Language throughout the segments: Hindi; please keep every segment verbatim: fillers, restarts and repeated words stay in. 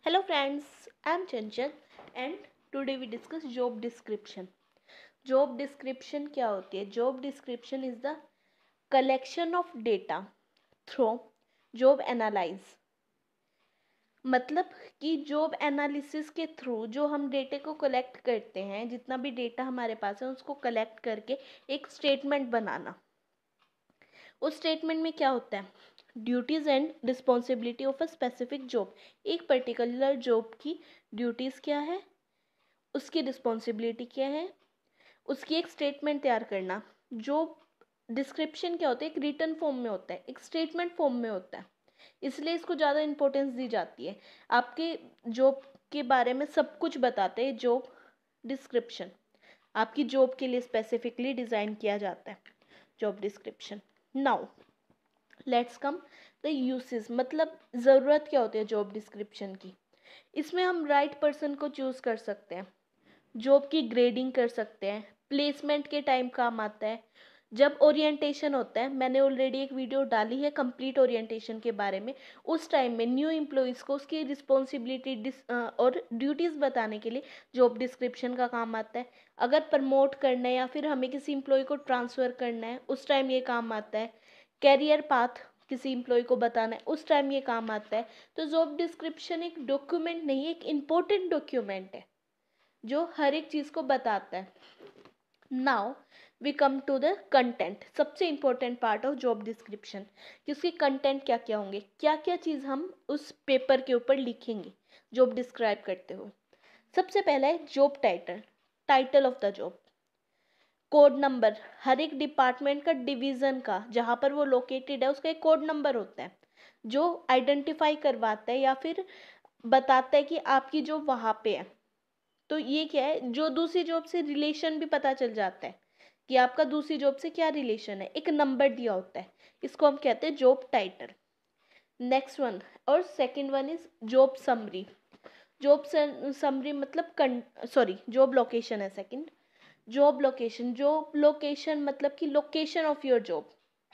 Hello friends, I am Chanchal and today we discuss job description. Job description क्या होती है? Job description is the collection of data through job analyze. मतलब कि जॉब एनालिसिस के थ्रू जो हम डेटे को कलेक्ट करते हैं, जितना भी डेटा हमारे पास है उसको कलेक्ट करके एक स्टेटमेंट बनाना. उस स्टेटमेंट में क्या होता है? Duties and responsibility of a specific job. एक पर्टिकुलर जॉब की ड्यूटीज़ क्या है, उसकी रिस्पॉन्सिबिलिटी क्या है, उसकी एक स्टेटमेंट तैयार करना. जॉब डिस्क्रिप्शन क्या होता है? एक रिटन फॉर्म में होता है, एक स्टेटमेंट फॉर्म में होता है, इसलिए इसको ज़्यादा इंपॉर्टेंस दी जाती है. आपके जॉब के बारे में सब कुछ बताते हैं जॉब डिस्क्रिप्शन. आपकी जॉब के लिए स्पेसिफिकली डिज़ाइन किया जाता है job description. Now let's come the uses. मतलब ज़रूरत क्या होती है जॉब डिस्क्रिप्शन की? इसमें हम राइट पर्सन को चूज़ कर सकते हैं, जॉब की ग्रेडिंग कर सकते हैं, प्लेसमेंट के टाइम काम आता है, जब ओरिएंटेशन होता है. मैंने ऑलरेडी एक वीडियो डाली है कंप्लीट ओरिएंटेशन के बारे में. उस टाइम में न्यू एम्प्लॉयज़ को उसकी रिस्पॉन्सिबिलिटी और ड्यूटीज़ बताने के लिए जॉब डिस्क्रिप्शन का काम आता है. अगर प्रमोट करना है या फिर हमें किसी एम्प्लॉय को ट्रांसफ़र करना है, उस टाइम ये काम आता है. कैरियर पाथ किसी एम्प्लॉय को बताना है, उस टाइम ये काम आता है. तो जॉब डिस्क्रिप्शन एक डॉक्यूमेंट नहीं, एक इम्पोर्टेंट डॉक्यूमेंट है जो हर एक चीज़ को बताता है. Now we come to the content. सबसे important part of job description कि उसके कंटेंट क्या क्या होंगे, क्या क्या चीज़ हम उस पेपर के ऊपर लिखेंगे जॉब डिस्क्राइब करते हुए. सबसे पहला है job title, title of the job. Code number, हर एक डिपार्टमेंट का, डिवीज़न का, जहाँ पर वो लोकेटेड है उसका एक कोड नंबर होता है जो आइडेंटिफाई करवाता है या फिर बताता है कि आपकी जॉब वहाँ पे है. तो ये क्या है, जो दूसरी जॉब से रिलेशन भी पता चल जाता है कि आपका दूसरी जॉब से क्या रिलेशन है. एक नंबर दिया होता है, इसको हम कहते हैं जॉब टाइटल. नेक्स्ट वन और second one is job summary. Job summary मतलब सॉरी जॉब लोकेशन है second. Job location, job location मतलब कि लोकेशन ऑफ योर जॉब,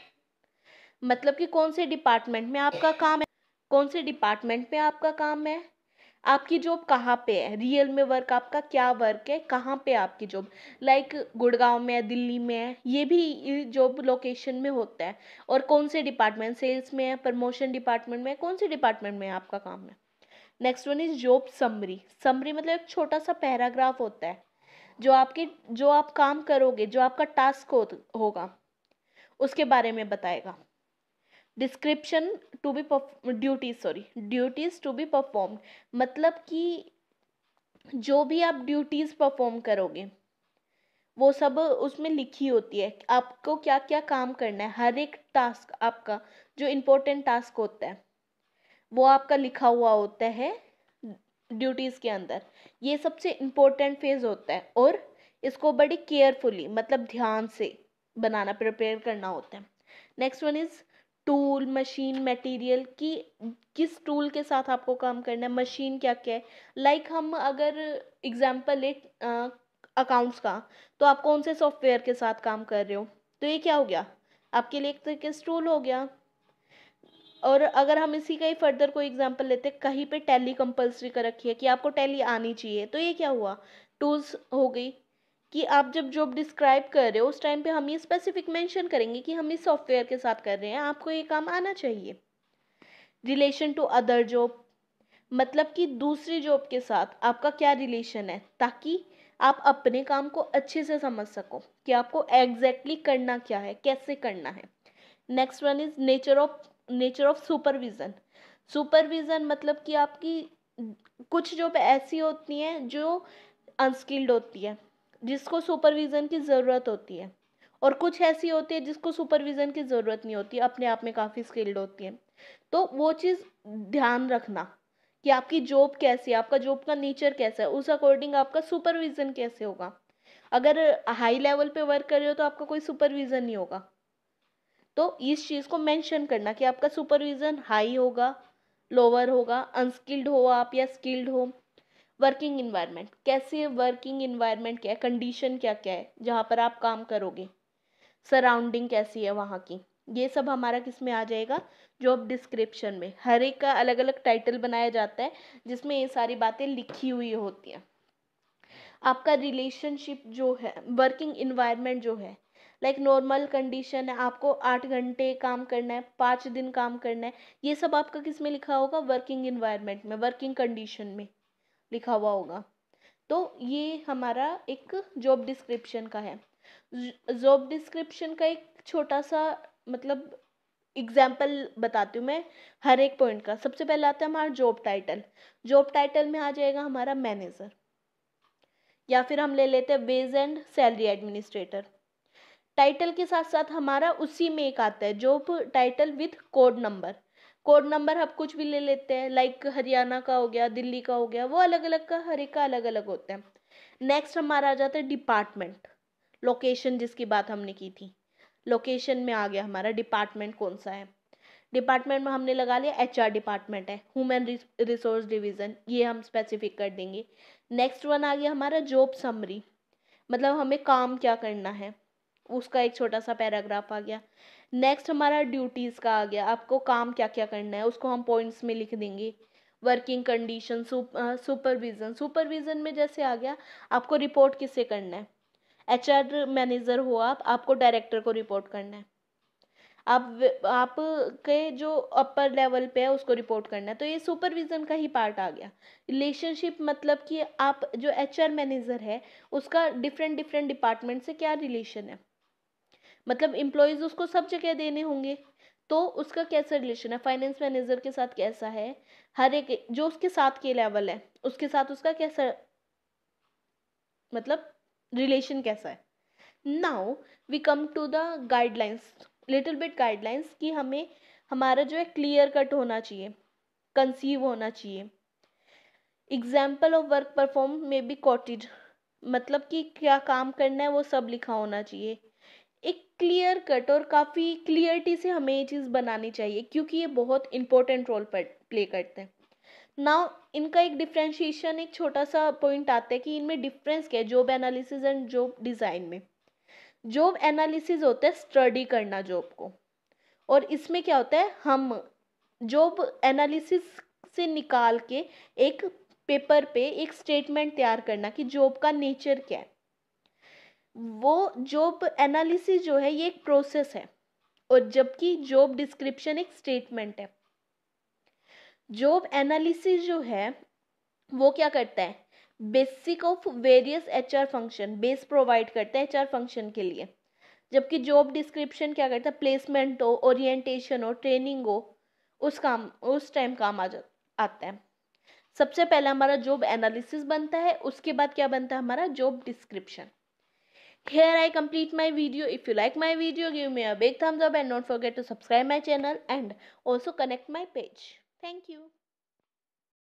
मतलब कि कौन से डिपार्टमेंट में आपका काम है, कौन से डिपार्टमेंट में आपका काम है, आपकी जॉब कहाँ पे है, रियल में वर्क आपका क्या वर्क है, कहाँ पे आपकी जॉब. लाइक गुड़गांव में है, दिल्ली में है, ये भी जॉब लोकेशन में होता है. और कौन से डिपार्टमेंट, सेल्स में है, प्रमोशन डिपार्टमेंट में है, कौन से डिपार्टमेंट में आपका काम है. Next one is job summary. Summary मतलब एक छोटा सा पैराग्राफ होता है जो आपके जो आप काम करोगे, जो आपका टास्क हो, होगा उसके बारे में बताएगा. Description to be duties sorry duties to be perform, मतलब कि जो भी आप ड्यूटीज परफॉर्म करोगे वो सब उसमें लिखी होती है. आपको क्या क्या काम करना है, हर एक टास्क आपका जो इम्पोर्टेंट टास्क होता है वो आपका लिखा हुआ होता है ड्यूटीज के अंदर. ये सबसे इम्पोर्टेंट फेज होता है और इसको बड़ी केयरफुली मतलब ध्यान से बनाना, प्रिपेयर करना होता है. Next one is tool, machine, material की किस टूल के साथ आपको काम करना है, मशीन क्या क्या है. लाइक like हम अगर एग्जांपल ले अकाउंट्स का, तो आप कौन से सॉफ्टवेयर के साथ काम कर रहे हो, तो ये क्या हो गया आपके लिए एक तरीके से टूल हो गया. और अगर हम इसी का ही फर्दर कोई एग्जांपल लेते हैं, कहीं पे टैली कंपलसरी कर रखी है कि आपको टैली आनी चाहिए, तो ये क्या हुआ, टूल्स हो गई. कि आप जब जॉब डिस्क्राइब कर रहे हो उस टाइम पे हम ये स्पेसिफिक मेंशन करेंगे कि हम इस सॉफ्टवेयर के साथ कर रहे हैं, आपको ये काम आना चाहिए. रिलेशन टू अदर जॉब, मतलब कि दूसरी जॉब के साथ आपका क्या रिलेशन है, ताकि आप अपने काम को अच्छे से समझ सको कि आपको एग्जैक्टली exactly करना क्या है, कैसे करना है. Next one is nature of nature of supervision. Supervision मतलब कि आपकी कुछ जॉब ऐसी होती हैं जो अनस्किल्ड होती है, जिसको सुपरविज़न की ज़रूरत होती है, और कुछ ऐसी होती है जिसको सुपरविज़न की ज़रूरत नहीं होती, अपने आप में काफ़ी स्किल्ड होती है. तो वो चीज़ ध्यान रखना कि आपकी जॉब कैसी है, आपका जॉब का नेचर कैसा है, उस अकॉर्डिंग आपका सुपरविज़न कैसे होगा. अगर हाई लेवल पे वर्क कर रहे हो तो आपका कोई सुपरविज़न नहीं होगा. तो इस चीज़ को मेंशन करना कि आपका सुपरविज़न हाई होगा, लोअर होगा, अनस्किल्ड हो आप या स्किल्ड हो. वर्किंग इन्वायरमेंट, कैसे वर्किंग इन्वायरमेंट क्या है, कंडीशन क्या क्या है जहाँ पर आप काम करोगे, सराउंडिंग कैसी है वहाँ की. ये सब हमारा किस में आ जाएगा, जॉब डिस्क्रिप्शन में। हर एक का अलग अलग टाइटल बनाया जाता है जिसमें ये सारी बातें लिखी हुई होती हैं। आपका रिलेशनशिप जो है, वर्किंग इन्वायरमेंट जो है, लाइक नॉर्मल कंडीशन है, आपको आठ घंटे काम करना है, पाँच दिन काम करना है, ये सब आपका किस में लिखा होगा, वर्किंग इन्वायरमेंट में, वर्किंग कंडीशन में लिखा हुआ होगा। तो ये हमारा एक जॉब डिस्क्रिप्शन का है। जॉब डिस्क्रिप्शन का एक छोटा सा मतलब एग्जाम्पल बताती हूँ मैं हर एक पॉइंट का। सबसे पहले आता है हमारा जॉब टाइटल। जॉब टाइटल में आ जाएगा हमारा मैनेजर, या फिर हम ले लेते हैं wage and salary administrator. Title के साथ साथ हमारा उसी में एक आता है job title with code number. Code number हम कुछ भी ले लेते हैं, लाइक हरियाणा का हो गया, दिल्ली का हो गया, वो अलग अलग का, हर एक का अलग अलग होता है। नेक्स्ट हमारा आ जाता है डिपार्टमेंट, लोकेशन जिसकी बात हमने की थी, लोकेशन में आ गया हमारा डिपार्टमेंट कौन सा है। डिपार्टमेंट में हमने लगा लिया एच आर डिपार्टमेंट है, ह्यूमन रिसोर्स डिवीजन, ये हम स्पेसिफिक कर देंगे। नेक्स्ट वन आ गया हमारा जॉब समरी, मतलब हमें काम क्या करना है, उसका एक छोटा सा पैराग्राफ आ गया। नेक्स्ट हमारा ड्यूटीज़ का आ गया, आपको काम क्या क्या करना है उसको हम पॉइंट्स में लिख देंगे। वर्किंग कंडीशन, सुपरविजन, सुपरविजन में जैसे आ गया आपको रिपोर्ट किससे करना है, एच आर मैनेजर हो आप, आपको डायरेक्टर को रिपोर्ट करना है, आप आप के जो अपर लेवल पे है उसको रिपोर्ट करना है, तो ये सुपरविजन का ही पार्ट आ गया। रिलेशनशिप मतलब कि आप जो एच आर मैनेजर है उसका डिफरेंट डिफरेंट डिपार्टमेंट से क्या रिलेशन है, मतलब एम्प्लॉयज़ उसको सब जगह देने होंगे, तो उसका कैसा रिलेशन है, फाइनेंस मैनेजर के साथ कैसा है, हर एक जो उसके साथ के लेवल है उसके साथ उसका कैसा मतलब रिलेशन कैसा है। Now we come to the guidelines, little bit guidelines कि हमें हमारा जो है क्लियर कट होना चाहिए, कंसीव होना चाहिए। एग्जाम्पल ऑफ वर्क परफॉर्म में बी कोटेड, मतलब कि क्या काम करना है वो सब लिखा होना चाहिए। एक क्लियर कट और काफ़ी क्लियरिटी से हमें ये चीज़ बनानी चाहिए क्योंकि ये बहुत इंपॉर्टेंट रोल प्ले करते हैं। नाउ इनका एक डिफ्रेंशिएशन, एक छोटा सा पॉइंट आता है कि इनमें डिफरेंस क्या है job analysis and job design में। जॉब एनालिसिस होता है स्टडी करना जॉब को, और इसमें क्या होता है हम जॉब एनालिसिस से निकाल के एक पेपर पे एक स्टेटमेंट तैयार करना कि जॉब का नेचर क्या है। वो जॉब एनालिसिस जो है ये एक प्रोसेस है, और जबकि जॉब डिस्क्रिप्शन एक स्टेटमेंट है। जॉब एनालिसिस जो है वो क्या करता है, basic of various HR function, base provide करता है एचआर फंक्शन के लिए, जबकि जॉब डिस्क्रिप्शन क्या करता है, प्लेसमेंट हो, ओरिएंटेशन हो, ट्रेनिंग हो, उस काम उस टाइम काम आ जा आता है। सबसे पहले हमारा जॉब एनालिसिस बनता है, उसके बाद क्या बनता है हमारा job description. Here I complete my video. If you like my video, give me a big thumbs up and don't forget to subscribe my channel and also connect my page. Thank you.